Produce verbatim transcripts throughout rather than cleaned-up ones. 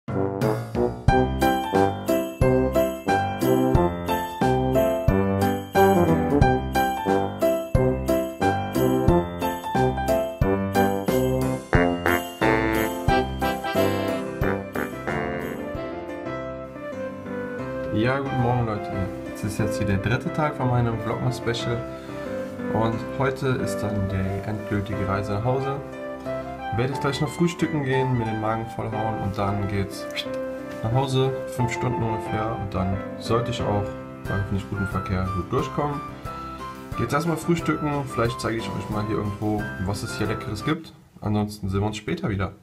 Ja, guten Morgen Leute, es ist jetzt hier der dritte Tag von meinem Vlogmas-Special und heute ist dann die endgültige Reise nach Hause. Werde ich gleich noch frühstücken gehen, mir den Magen vollhauen und dann geht's nach Hause, fünf Stunden ungefähr, und dann sollte ich auch bei hoffentlich gutem Verkehr gut durchkommen. Geht's erstmal frühstücken, vielleicht zeige ich euch mal hier irgendwo, was es hier Leckeres gibt. Ansonsten sehen wir uns später wieder.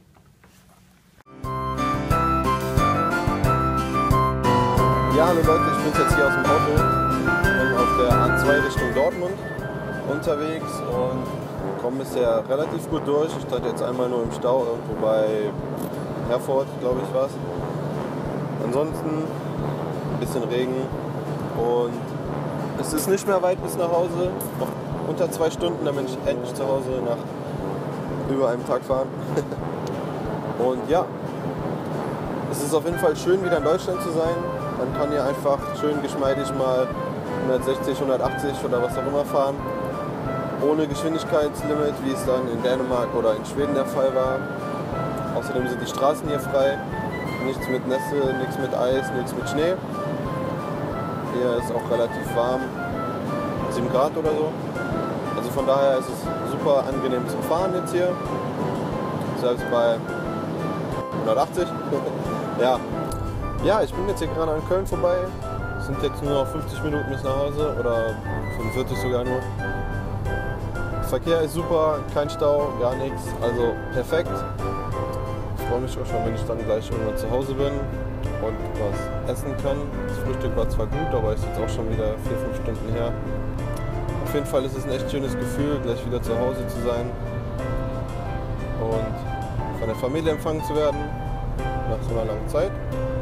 Ja, hallo Leute, ich bin jetzt hier aus dem Auto, bin auf der A zwei Richtung Dortmund unterwegs und komme bisher relativ gut durch. Ich stand jetzt einmal nur im Stau, irgendwo bei Herford, glaube ich, war's. Ansonsten ein bisschen Regen und es ist nicht mehr weit bis nach Hause, noch unter zwei Stunden, dann bin ich endlich zu Hause nach über einem Tag fahren. Und ja, es ist auf jeden Fall schön, wieder in Deutschland zu sein. Man kann hier einfach schön geschmeidig mal hundertsechzig, hundertachtzig oder was auch immer fahren, ohne Geschwindigkeitslimit, wie es dann in Dänemark oder in Schweden der Fall war. Außerdem sind die Straßen hier frei, nichts mit Nässe, nichts mit Eis, nichts mit Schnee. Hier ist auch relativ warm, sieben Grad oder so. Also von daher ist es super angenehm zum Fahren jetzt hier, selbst bei hundertachtzig. Ja. Ja, ich bin jetzt hier gerade an Köln vorbei. Es sind jetzt nur noch fünfzig Minuten bis nach Hause oder fünfundvierzig sogar nur. Verkehr ist super, kein Stau, gar nichts, also perfekt. Ich freue mich auch schon, wenn ich dann gleich irgendwann zu Hause bin und was essen kann. Das Frühstück war zwar gut, aber ist jetzt auch schon wieder vier, fünf Stunden her. Auf jeden Fall ist es ein echt schönes Gefühl, gleich wieder zu Hause zu sein und von der Familie empfangen zu werden nach so einer langen Zeit.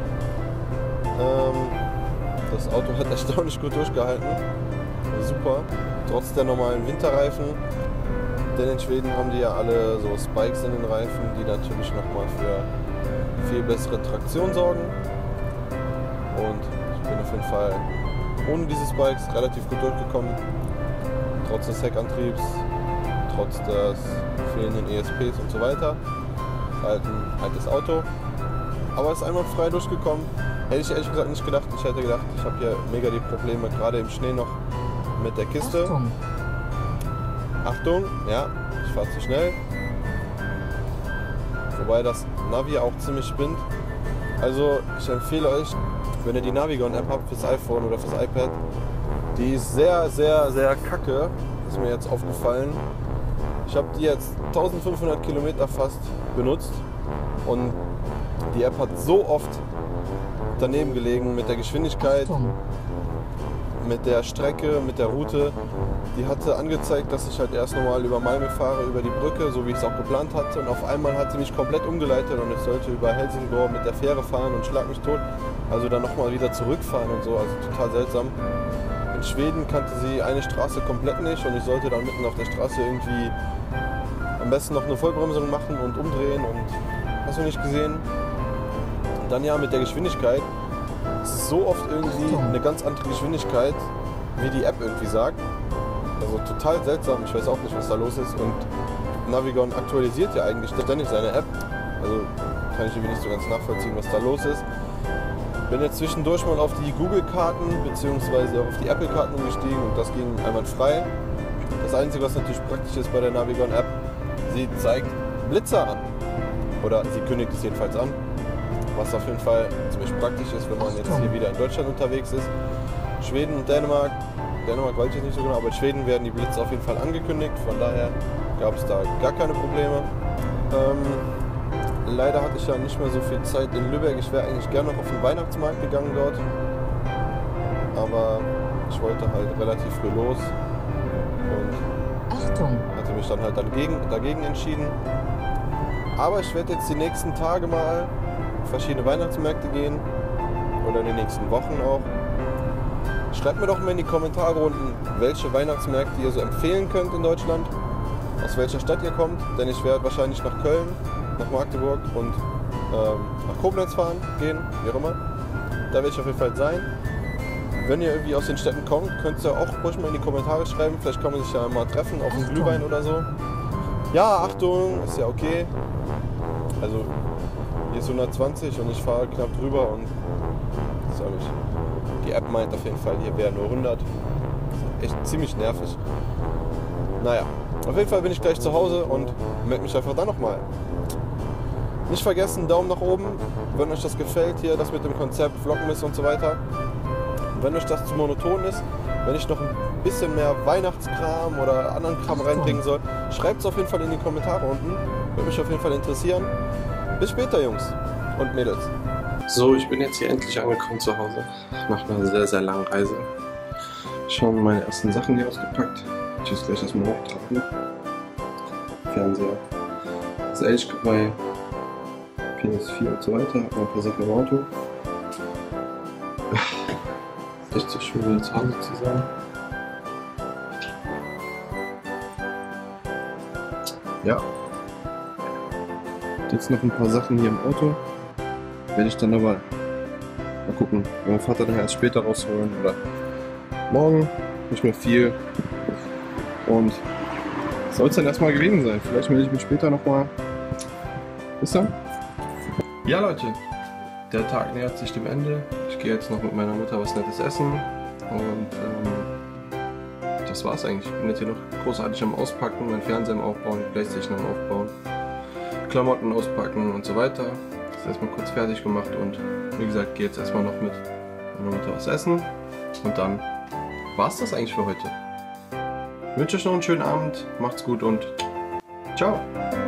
Das Auto hat erstaunlich gut durchgehalten, super, trotz der normalen Winterreifen, denn in Schweden haben die ja alle so Spikes in den Reifen, die natürlich nochmal für viel bessere Traktion sorgen, und ich bin auf jeden Fall ohne diese Spikes relativ gut durchgekommen, trotz des Heckantriebs, trotz des fehlenden E S Ps und so weiter. Halt ein altes Auto, aber ist einmal frei durchgekommen. Hätte ich ehrlich gesagt nicht gedacht. Ich hätte gedacht, ich habe hier mega die Probleme, gerade im Schnee noch mit der Kiste. Achtung! Achtung, ja, ich fahre zu schnell. Wobei das Navi auch ziemlich spinnt. Also ich empfehle euch, wenn ihr die Navigon-App habt fürs iPhone oder fürs iPad, die ist sehr, sehr, sehr kacke, ist mir jetzt aufgefallen. Ich habe die jetzt eintausendfünfhundert Kilometer fast benutzt und die App hat so oft daneben gelegen mit der Geschwindigkeit, Achtung. mit der Strecke, mit der Route. Die hatte angezeigt, dass ich halt erst normal über Malmö fahre, über die Brücke, so wie ich es auch geplant hatte, und auf einmal hat sie mich komplett umgeleitet und ich sollte über Helsingborg mit der Fähre fahren und schlag mich tot, also dann nochmal wieder zurückfahren und so, also total seltsam. In Schweden kannte sie eine Straße komplett nicht und ich sollte dann mitten auf der Straße irgendwie am besten noch eine Vollbremsung machen und umdrehen und hast du nicht gesehen. Dann ja mit der Geschwindigkeit, es ist so oft irgendwie eine ganz andere Geschwindigkeit, wie die App irgendwie sagt. Also total seltsam, ich weiß auch nicht, was da los ist, und Navigon aktualisiert ja eigentlich ständig seine App. Also kann ich irgendwie nicht so ganz nachvollziehen, was da los ist. Bin jetzt zwischendurch mal auf die Google-Karten bzw. auf die Apple-Karten umgestiegen und das ging einwandfrei. Das Einzige, was natürlich praktisch ist bei der Navigon-App, sie zeigt Blitzer an. Oder sie kündigt es jedenfalls an. Was auf jeden Fall ziemlich praktisch ist, wenn man jetzt hier wieder in Deutschland unterwegs ist. Schweden und Dänemark, Dänemark weiß ich jetzt nicht so genau, aber in Schweden werden die Blitze auf jeden Fall angekündigt, von daher gab es da gar keine Probleme. Ähm, leider hatte ich ja nicht mehr so viel Zeit in Lübeck, ich wäre eigentlich gerne noch auf den Weihnachtsmarkt gegangen dort, aber ich wollte halt relativ früh los und Achtung. hatte mich dann halt dagegen, dagegen entschieden. Aber ich werde jetzt die nächsten Tage mal verschiedene Weihnachtsmärkte gehen oder in den nächsten Wochen auch. Schreibt mir doch mal in die Kommentare unten, welche Weihnachtsmärkte ihr so empfehlen könnt in Deutschland, aus welcher Stadt ihr kommt, denn ich werde wahrscheinlich nach Köln, nach Magdeburg und ähm, nach Koblenz fahren, gehen, wie auch immer. Da werde ich auf jeden Fall sein. Wenn ihr irgendwie aus den Städten kommt, könnt ihr auch ruhig mal in die Kommentare schreiben. Vielleicht kann man sich ja mal treffen auf einen Glühwein oder so. Ja, Achtung, ist ja okay. Also hier ist hundertzwanzig und ich fahre knapp drüber und sag ich, die App meint auf jeden Fall, hier wäre nur hundert. Das ist echt ziemlich nervig. Naja, auf jeden Fall bin ich gleich zu Hause und melde mich einfach dann nochmal. Nicht vergessen, Daumen nach oben, wenn euch das gefällt hier, das mit dem Konzept, Vlogmas und so weiter. Und wenn euch das zu monoton ist, wenn ich noch ein bisschen mehr Weihnachtskram oder anderen Kram reinbringen soll, schreibt es auf jeden Fall in die Kommentare unten. Würde mich auf jeden Fall interessieren. Bis später, Jungs und Mädels. So, ich bin jetzt hier endlich angekommen zu Hause. Nach einer sehr, sehr langen Reise. Schon meine ersten Sachen hier ausgepackt. Ich muss gleich erstmal hochtragen. Fernseher. Das L G bei P S vier und so weiter. Hab noch ein paar Sachen im Auto. Ist echt so schön, wieder zu Hause zu sein. Ja. Jetzt noch ein paar Sachen hier im Auto. Werde ich dann aber mal gucken, wenn mein Vater dann erst später rausholen oder morgen. Nicht mehr viel. Und soll es dann erstmal gewesen sein. Vielleicht melde ich mich später nochmal. Bis dann. Ja, Leute, der Tag nähert sich dem Ende. Ich gehe jetzt noch mit meiner Mutter was Nettes essen. Und ähm, das war's eigentlich. Ich bin jetzt hier noch großartig am Auspacken, mein Fernseher am Aufbauen, die Playstation am Aufbauen, Klamotten auspacken und so weiter. Das ist erstmal kurz fertig gemacht und wie gesagt, gehe jetzt erstmal noch mit meiner Mutter was essen. Und dann war's das eigentlich für heute. Ich wünsche euch noch einen schönen Abend, macht's gut und ciao!